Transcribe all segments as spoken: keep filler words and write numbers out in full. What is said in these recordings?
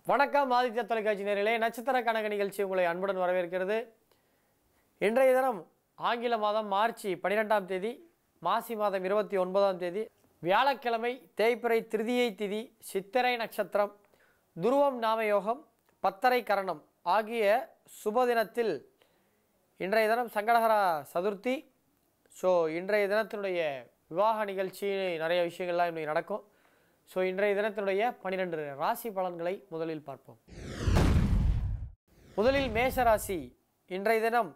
வணக்கம் ஆதித்ய தொலைக்காட்சி நேயர்களே, நட்சத்திர கணக்கு நிகழ்ச்சி உங்களை அன்புடன் வரவேற்கிறது. இன்றைய தினம் ஆங்கில மாதம் மார்ச் பன்னிரெண்டாம் தேதி, மாசி மாதம் இருபத்தி ஒன்பதாம் தேதி, வியாழக்கிழமை, தேய்பிறை திருதியை திதி, சித்திரை நட்சத்திரம், துருவம் நாமயோகம், பத்தரை கரணம் ஆகிய சுப தினத்தில் இன்றைய தினம் சங்கடஹர சதுர்த்தி. ஸோ இன்றைய தினத்தினுடைய விவாக நிகழ்ச்சி நிறைய விஷயங்கள்லாம் இன்றைக்கு நடக்கும். ஸோ இன்றைய தினத்தினுடைய பன்னிரெண்டு ராசி பலன்களை முதலில் பார்ப்போம். முதலில் மேஷ ராசி. இன்றைய தினம்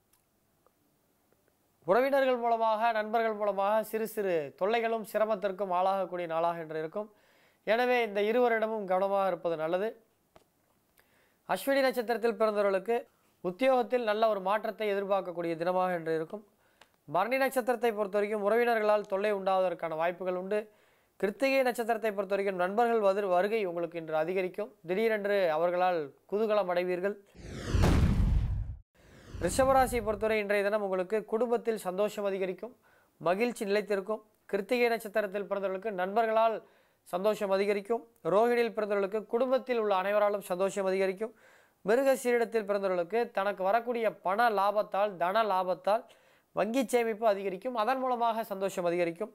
உறவினர்கள் மூலமாக, நண்பர்கள் மூலமாக சிறு சிறு தொல்லைகளும் சிரமத்திற்கும் ஆளாகக்கூடிய நாளாக இன்று இருக்கும். எனவே இந்த இருவரிடமும் கவனமாக இருப்பது நல்லது. அஸ்வினி நட்சத்திரத்தில் பிறந்தவர்களுக்கு உத்தியோகத்தில் நல்ல ஒரு மாற்றத்தை எதிர்பார்க்கக்கூடிய தினமாக இன்று இருக்கும். பரணி நட்சத்திரத்தை பொறுத்த வரைக்கும் உறவினர்களால் தொல்லை உண்டாவதற்கான வாய்ப்புகள் உண்டு. கிருத்திகை நட்சத்திரத்தை பொறுத்த வரைக்கும் நண்பர்கள் வரு வருகை உங்களுக்கு இன்று அதிகரிக்கும். திடீரென்று அவர்களால் குதூகலம் அடைவீர்கள். ரிஷபராசியை பொறுத்தவரை இன்றைய தினம் உங்களுக்கு குடும்பத்தில் சந்தோஷம் அதிகரிக்கும், மகிழ்ச்சி நிலைத்திருக்கும். கிருத்திகை நட்சத்திரத்தில் பிறந்தவர்களுக்கு நண்பர்களால் சந்தோஷம் அதிகரிக்கும். ரோஹிணியில் பிறந்தவர்களுக்கு குடும்பத்தில் உள்ள அனைவராலும் சந்தோஷம் அதிகரிக்கும். மிருகசீரிடத்தில் பிறந்தவர்களுக்கு தனக்கு வரக்கூடிய பண லாபத்தால், தன லாபத்தால் வங்கி சேமிப்பு அதிகரிக்கும். அதன் மூலமாக சந்தோஷம் அதிகரிக்கும்.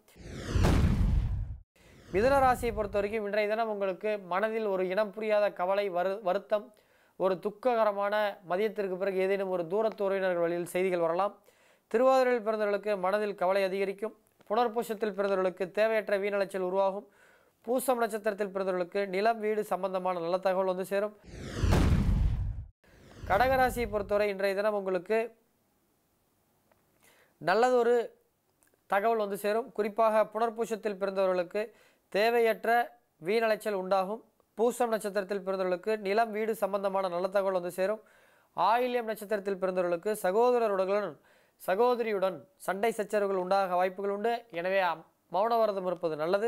மிதுன ராசியை பொறுத்த வரைக்கும் இன்றைய தினம் உங்களுக்கு மனதில் ஒரு இனம் புரியாத கவலை, வரு வருத்தம், ஒரு துக்ககரமான மதியத்திற்கு பிறகு ஏதேனும் ஒரு தூரத்து உறவினர்கள் வழியில் செய்திகள் வரலாம். திருவாதிரையில் பிறந்தவர்களுக்கு மனதில் கவலை அதிகரிக்கும். புனர்பூசத்தில் பிறந்தவர்களுக்கு தேவையற்ற வீணலைச்சல் உருவாகும். பூசம் நட்சத்திரத்தில் பிறந்தவர்களுக்கு நிலம், வீடு சம்பந்தமான நல்ல தகவல் வந்து சேரும். கடகராசியை பொறுத்தவரை இன்றைய தினம் உங்களுக்கு நல்லதொரு தகவல் வந்து சேரும். குறிப்பாக புனர்பூசத்தில் பிறந்தவர்களுக்கு தேவையற்ற வீணலைச்சல் உண்டாகும். பூசம் நட்சத்திரத்தில் பிறந்தவர்களுக்கு நிலம், வீடு சம்பந்தமான நல்ல தகவல் வந்து சேரும். ஆயில்யம் நட்சத்திரத்தில் பிறந்தவர்களுக்கு சகோதரருடன், சகோதரியுடன் சண்டை சச்சரவுகள் உண்டாக வாய்ப்புகள் உண்டு. எனவே மௌனவிரதம் இருப்பது நல்லது.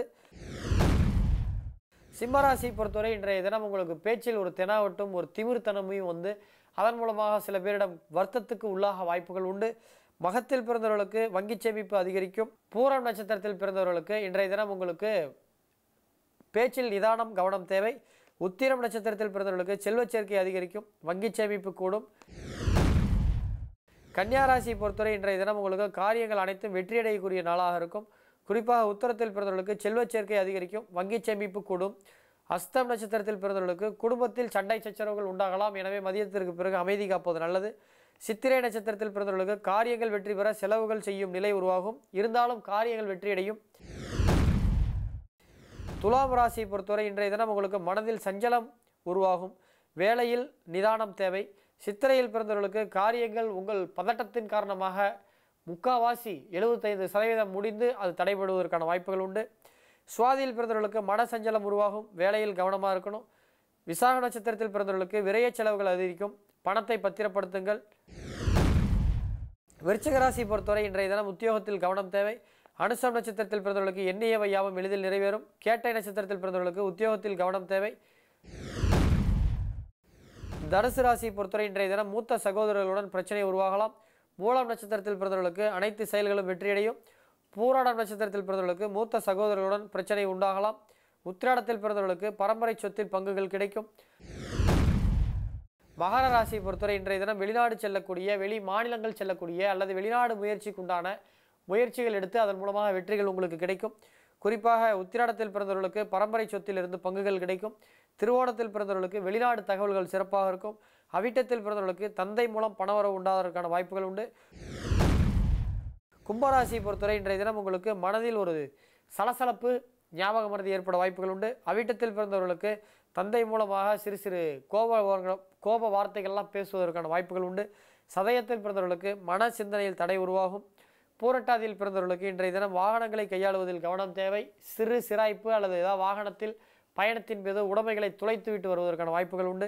சிம்மராசி பொறுத்தவரை இன்றைய தினம் உங்களுக்கு பேச்சில் ஒரு தெனாவட்டும், ஒரு திமிர்த்தனமையும் வந்து அதன் மூலமாக சில பேரிடம் வருத்தத்துக்கு உள்ளாக வாய்ப்புகள் உண்டு. மகத்தில் பிறந்தவர்களுக்கு வங்கி சேமிப்பு அதிகரிக்கும். பூரம் நட்சத்திரத்தில் பிறந்தவர்களுக்கு இன்றைய தினம் உங்களுக்கு பேச்சில் நிதானம், கவனம் தேவை. உத்திரம் நட்சத்திரத்தில் பிறந்தவர்களுக்கு செல்வச் சேர்க்கை அதிகரிக்கும், வங்கி சேமிப்பு கூடும். கன்னியாராசியை பொறுத்தவரை இன்றைய தினம் உங்களுக்கு காரியங்கள் அனைத்தும் வெற்றியடையக்கூடிய நாளாக இருக்கும். குறிப்பாக உத்தரத்தில் பிறந்தவர்களுக்கு செல்வச் சேர்க்கை அதிகரிக்கும், வங்கி சேமிப்பு கூடும். அஸ்தம் நட்சத்திரத்தில் பிறந்தவர்களுக்கு குடும்பத்தில் சண்டை சச்சரவுகள் உண்டாகலாம். எனவே மதியத்திற்கு பிறகு அமைதி காப்பது நல்லது. சித்திரை நட்சத்திரத்தில் பிறந்தவர்களுக்கு காரியங்கள் வெற்றி பெற செலவுகள் செய்யும் நிலை உருவாகும். இருந்தாலும் காரியங்கள் வெற்றியடையும். துலாம் ராசியை பொறுத்தவரை இன்றைய தினம் உங்களுக்கு மனதில் சஞ்சலம் உருவாகும். வேலையில் நிதானம் தேவை. சித்திரையில் பிறந்தவர்களுக்கு காரியங்கள் உங்கள் பதட்டத்தின் காரணமாக முக்காவாசி எழுபத்தைந்து சதவீதம் முடிந்து அது தடைபடுவதற்கான வாய்ப்புகள் உண்டு. சுவாதியில் பிறந்தவர்களுக்கு மன சஞ்சலம் உருவாகும். வேலையில் கவனமாக இருக்கணும். விசாக நட்சத்திரத்தில் பிறந்தவர்களுக்கு விரைய செலவுகள் அதிகரிக்கும். பணத்தை பத்திரப்படுத்துங்கள். விருச்சிக ராசி பொறுத்தவரை இன்றைய தினம் உத்தியோகத்தில் கவனம் தேவை. அனுசம் நட்சத்திரத்தில் பிறந்தவர்களுக்கு எண்ணியவை யாவும் எளிதில் நிறைவேறும். கேட்டை நட்சத்திரத்தில் பிறந்தவர்களுக்கு உத்தியோகத்தில் கவனம் தேவை. தனுசு ராசியை பொறுத்தவரை இன்றைய தினம் மூத்த சகோதரர்களுடன் பிரச்சனை உருவாகலாம். மூலம் நட்சத்திரத்தில் பிறந்தவர்களுக்கு அனைத்து செயல்களும் வெற்றியடையும். பூராடம் நட்சத்திரத்தில் பிறந்தவர்களுக்கு மூத்த சகோதரர்களுடன் பிரச்சனை உண்டாகலாம். உத்திராடத்தில் பிறந்தவர்களுக்கு பரம்பரை சொத்தில் பங்குகள் கிடைக்கும். மகர ராசியை பொறுத்தவரை இன்றைய தினம் வெளிநாடு செல்லக்கூடிய, வெளி மாநிலங்கள் செல்லக்கூடிய அல்லது வெளிநாடு முயற்சிக்குண்டான முயற்சிகள் எடுத்து அதன் மூலமாக வெற்றிகள் உங்களுக்கு கிடைக்கும். குறிப்பாக உத்திராடத்தில் பிறந்தவர்களுக்கு பரம்பரை சொத்தில் இருந்து பங்குகள் கிடைக்கும். திருவோணத்தில் பிறந்தவர்களுக்கு வெளிநாடு தகவல்கள் சிறப்பாக இருக்கும். அவிட்டத்தில் பிறந்தவர்களுக்கு தந்தை மூலம் பணவரவு உண்டாவதற்கான வாய்ப்புகள் உண்டு. கும்பராசியை பொறுத்தவரை இன்றைய தினம் உங்களுக்கு மனதில் ஒரு சலசலப்பு, ஞாபக மறதி ஏற்பட வாய்ப்புகள் உண்டு. அவிட்டத்தில் பிறந்தவர்களுக்கு தந்தை மூலமாக சிறு சிறு கோப கோப வார்த்தைகள்லாம் பேசுவதற்கான வாய்ப்புகள் உண்டு. சதயத்தில் பிறந்தவர்களுக்கு மன சிந்தனையில் தடை உருவாகும். பூரட்டாதியில் பிறந்தவர்களுக்கு இன்றைய தினம் வாகனங்களை கையாளுவதில் கவனம் தேவை. சிறு சிராய்ப்பு அல்லது ஏதாவது வாகனத்தில் பயணத்தின் மீது உடைமைகளை துளைத்து விட்டு வருவதற்கான வாய்ப்புகள் உண்டு.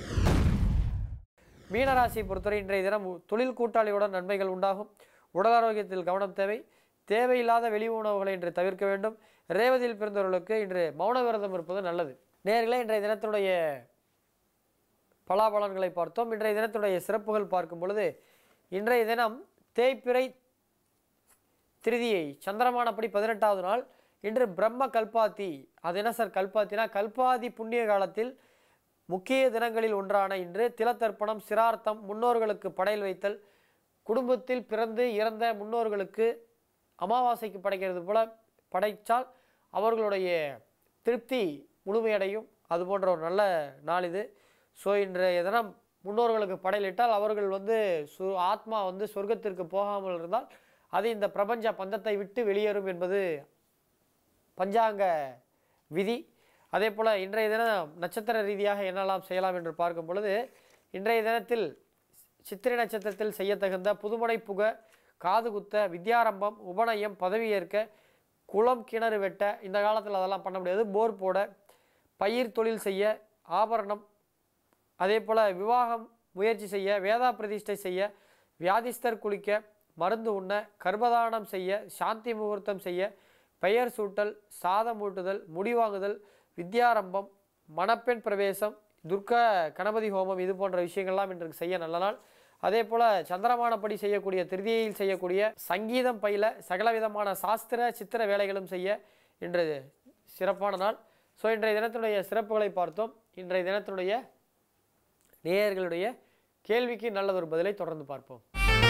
மீனராசியை பொறுத்தவரை இன்றைய தினம் தொழில் கூட்டாளியுடன் நன்மைகள் உண்டாகும். உடல் ஆரோக்கியத்தில் கவனம் தேவை. தேவையில்லாத வெளி உணவுகளை இன்று தவிர்க்க வேண்டும். ரேவதியில் பிறந்தவர்களுக்கு இன்று மௌன விரதம் இருப்பது நல்லது. நேர்களே, இன்றைய தினத்துடைய பலாபலன்களை பார்த்தோம். இன்றைய தினத்துடைய சிறப்புகள் பார்க்கும் பொழுது இன்றைய தினம் தேய்பிறை திருதியை சந்திரமானப்படி பதினெட்டாவது நாள். இன்று பிரம்ம கல்பாத்தி. அது என்ன சார் கல்பாத்தினா? கல்பாதி புண்ணிய காலத்தில் முக்கிய தினங்களில் ஒன்றான இன்று திலத்தர்ப்பணம், சிரார்த்தம், முன்னோர்களுக்கு படையல் வைத்தல், குடும்பத்தில் பிறந்து இறந்த முன்னோர்களுக்கு அமாவாசைக்கு படைக்கிறது போல படைத்தால் அவர்களுடைய திருப்தி முழுமையடையும். அது போன்ற ஒரு நல்ல நாள் இது. ஸோ இன்றைய தினம் முன்னோர்களுக்கு படையலிட்டால் அவர்கள் வந்து சு ஆத்மா வந்து சொர்க்கத்திற்கு போகாமல் இருந்தால் அது இந்த பிரபஞ்ச பந்தத்தை விட்டு வெளியேறும் என்பது பஞ்சாங்க விதி. அதே போல் இன்றைய தினம் நட்சத்திர ரீதியாக என்னெல்லாம் செய்யலாம் என்று பார்க்கும் பொழுது, இன்றைய தினத்தில் சித்திரை நட்சத்திரத்தில் செய்யத்தகுந்த புதுமனை புக, காது குத்த, வித்யாரம்பம், உபநயம், பதவியேற்க, குளம் கிணறு வெட்ட, இந்த காலத்தில் அதெல்லாம் பண்ண முடியாது, போர் போட, பயிர் தொழில் செய்ய, ஆபரணம், அதே போல் விவாகம் முயற்சி செய்ய, வேதா பிரதிஷ்டை செய்ய, வியாதிஸ்தர் குளிக்க, மருந்து உண்ண, கர்ப்பதானம் செய்ய, சாந்தி முகூர்த்தம் செய்ய, பெயர் சூட்டல், சாதம் ஊட்டுதல், முடிவாங்குதல், வித்யாரம்பம், மணப்பெண் பிரவேசம், துர்கா கணபதி ஹோமம், இது போன்ற விஷயங்கள்லாம் இன்றைக்கு செய்ய நல்ல நாள். அதே போல் சந்திரமானப்படி செய்யக்கூடிய திருதியில் செய்யக்கூடிய சங்கீதம் பயில, சகலவிதமான சாஸ்திர சித்திர வேலைகளும் செய்ய இன்று சிறப்பான நாள். ஸோ இன்றைய தினத்தினுடைய சிறப்புகளை பார்த்தோம். இன்றைய தினத்தினுடைய நேயர்களுடைய கேள்விக்கு நல்லதொரு பதிலை தொடர்ந்து பார்ப்போம்.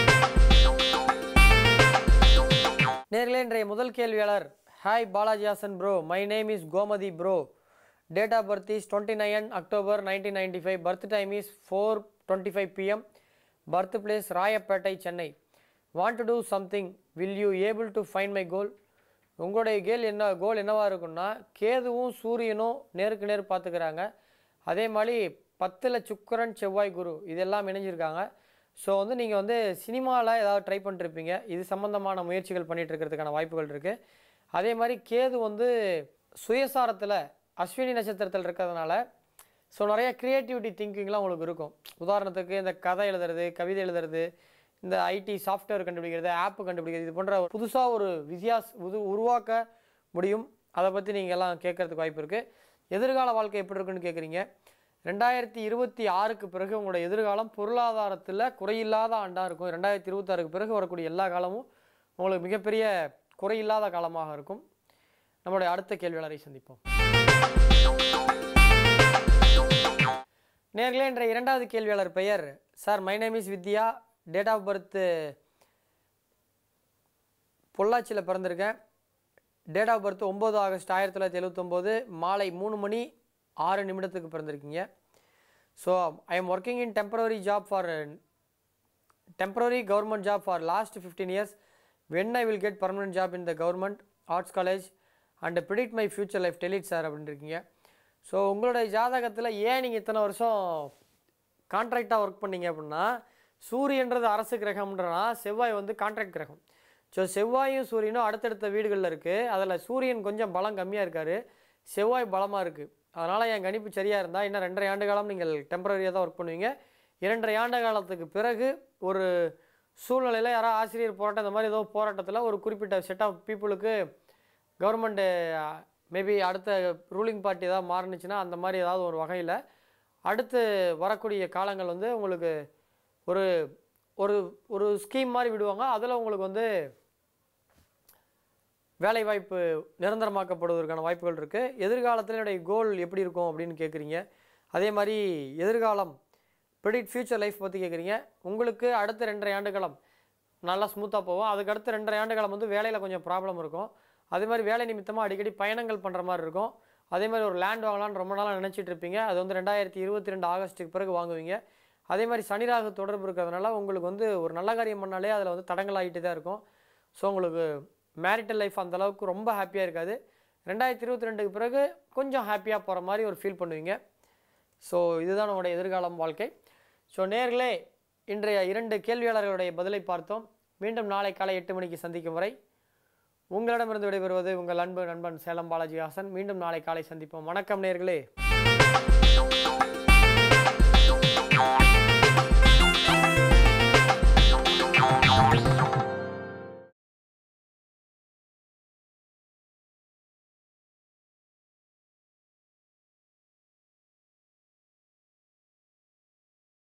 நேயர்களே, இன்றைய முதல் கேள்வியாளர், hi Balaji Hasan bro, my name is Gomathi bro, date of birth is twenty nine October nineteen ninety five, birth time is four twenty five PM, birth place Royapettah, Chennai. Want to do something, will you able to find my goal? உங்களுடைய கேள் என்ன கோல் என்னவாக இருக்குன்னா, கேதுவும் சூரியனும் நேருக்கு நேர் பார்த்துக்கிறாங்க. அதே மாதிரி பத்தில் சுக்கிரன், செவ்வாய், குரு இதெல்லாம் இணைஞ்சிருக்காங்க. ஸோ வந்து நீங்கள் வந்து சினிமாவில் ஏதாவது ட்ரை பண்ணிருப்பீங்க, இது சம்மந்தமான முயற்சிகள் பண்ணிகிட்டு இருக்கிறதுக்கான வாய்ப்புகள் இருக்குது. அதே மாதிரி கேது வந்து சுயசாரத்தில் அஸ்வினி நட்சத்திரத்தில் இருக்கிறதுனால ஸோ நிறைய க்ரியேட்டிவிட்டி திங்கிங்லாம் உங்களுக்கு இருக்கும். உதாரணத்துக்கு இந்த கதை எழுதுறது, கவிதை எழுதுறது, இந்த ஐடி சாஃப்ட்வேர் கண்டுபிடிக்கிறது, ஆப்பு கண்டுபிடிக்கிறது, இது போன்ற புதுசாக ஒரு வித்தியாஸ் உது உருவாக்க முடியும். அதை பற்றி நீங்கள் எல்லாம் கேட்குறதுக்கு வாய்ப்பு இருக்குது. எதிர்கால வாழ்க்கை எப்படி இருக்குன்னு கேட்குறீங்க. ரெண்டாயிரத்தி இருபத்தி ஆறுக்கு பிறகு உங்களோட எதிர்காலம் பொருளாதாரத்தில் குறையில்லாத ஆண்டாக இருக்கும். ரெண்டாயிரத்தி இருபத்தாறுக்கு பிறகு வரக்கூடிய எல்லா காலமும் உங்களுக்கு மிகப்பெரிய குறையில்லாத காலமாக இருக்கும். நம்மளுடைய அடுத்த கேள்வியாளரை சந்திப்போம். நேர்களே, என்ற இரண்டாவது கேள்வியாளர் பெயர், sir my name is Vidya, date of birth பொள்ளாச்சியில் பிறந்திருக்கேன். டேட் ஆஃப் பர்த் ஒம்பது ஆகஸ்ட் ஆயிரத்தி தொள்ளாயிரத்தி எழுபத்தொம்போது மாலை மூணு மணி ஆறு நிமிடத்துக்கு பிறந்திருக்கீங்க. So I am working in temporary job for temporary government job for last fifteen years. When I will get permanent job in the government arts college and predict my future life delete sir அப்படின்னு இருக்கீங்க. So உங்களுடைய ஜாதகத்தில் ஏன் நீங்கள் இத்தனை வருஷம் கான்ட்ராக்டாக work பண்ணீங்க அப்படின்னா, சூரியன்றது அரசு கிரகம்ன்றனா செவ்வாய் வந்து கான்ட்ராக்ட் கிரகம். ஸோ செவ்வாயும் சூரியனும் அடுத்தடுத்த வீடுகளில் இருக்குது. அதில் சூரியன் கொஞ்சம் பலம் கம்மியாக இருக்கார், செவ்வாய் பலமாக இருக்குது. அதனால் என் கணிப்பு சரியாக இருந்தால் இன்னும் ரெண்டரை ஆண்டு காலம் நீங்கள் டெம்பரரியாக தான் ஒர்க் பண்ணுவீங்க. இரண்டரை ஆண்டு காலத்துக்கு பிறகு ஒரு சூழ்நிலையில் யாராவது ஆசிரியர் போராட்டம் இந்த மாதிரி ஏதோ போராட்டத்தில் ஒரு குறிப்பிட்ட செட் ஆஃப் பீப்புளுக்கு கவர்மெண்ட்டு மேபி அடுத்த ரூலிங் பார்ட்டி ஏதாவது மாறுனுச்சுன்னா அந்த மாதிரி ஏதாவது ஒரு வகையில் அடுத்து வரக்கூடிய காலங்கள் வந்து உங்களுக்கு ஒரு ஒரு ஒரு ஸ்கீம் மாதிரி விடுவாங்க. அதில் உங்களுக்கு வந்து வேலைவாய்ப்பு நிரந்தரமாக்கப்படுவதற்கான வாய்ப்புகள் இருக்குது. எதிர்காலத்தில் என்னுடைய கோல் எப்படி இருக்கும் அப்படின்னு கேட்குறீங்க. அதே மாதிரி எதிர்காலம் ப்ரெடிக்ட் ஃபியூச்சர் லைஃப் பற்றி கேட்குறீங்க. உங்களுக்கு அடுத்த ரெண்டரை ஆண்டு காலம் நல்லா ஸ்மூத்தாக போகும். அதுக்கு அடுத்த ரெண்டரை ஆண்டு காலம் வந்து வேலையில் கொஞ்சம் ப்ராப்ளம் இருக்கும். அதே மாதிரி வேலை நிமித்தமாக அடிக்கடி பயணங்கள் பண்ணுற மாதிரி இருக்கும். அதே மாதிரி ஒரு லேண்ட் வாங்கலான்னு ரொம்ப நாளாக நினச்சிட்டு இருப்பீங்க. அது வந்து ரெண்டாயிரத்தி இருபத்தி ரெண்டு ஆகஸ்ட்டுக்கு பிறகு வாங்குவீங்க. அதே மாதிரி சனிராக தொடர்பு இருக்கிறதுனால உங்களுக்கு வந்து ஒரு நல்ல காரியம் பண்ணாலே அதில் வந்து தடங்கள் ஆகிட்டு தான் இருக்கும். ஸோ உங்களுக்கு மேரிட்டல் லைஃப் அந்தளவுக்கு ரொம்ப ஹாப்பியாக இருக்காது. ரெண்டாயிரத்தி இருபத்தி ரெண்டுக்கு பிறகு கொஞ்சம் ஹாப்பியாக போகிற மாதிரி ஒரு ஃபீல் பண்ணுவீங்க. ஸோ இதுதான் உங்களுடைய எதிர்காலம் வாழ்க்கை. ஸோ நேர்களே, இன்றைய இரண்டு கேள்வியாளர்களுடைய பதிலை பார்த்தோம். மீண்டும் நாளை காலை எட்டு மணிக்கு சந்திக்கும் வரை உங்களிடமிருந்து விடைபெறுவது உங்கள் அன்பு நண்பன் சேலம் பாலாஜி ஹாசன். மீண்டும் நாளை காலை சந்திப்போம். வணக்கம் நேர்களே.